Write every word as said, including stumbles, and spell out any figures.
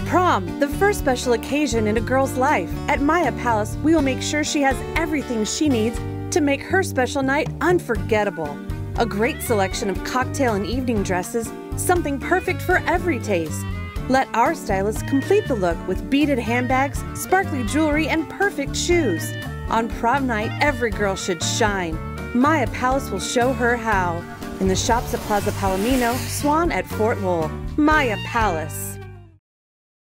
Prom, the first special occasion in a girl's life. At Maya Palace, we will make sure she has everything she needs to make her special night unforgettable. A great selection of cocktail and evening dresses, something perfect for every taste. Let our stylists complete the look with beaded handbags, sparkly jewelry, and perfect shoes. On prom night, every girl should shine. Maya Palace will show her how. In the shops at Plaza Palomino, Swan at Fort Lowell. Maya Palace.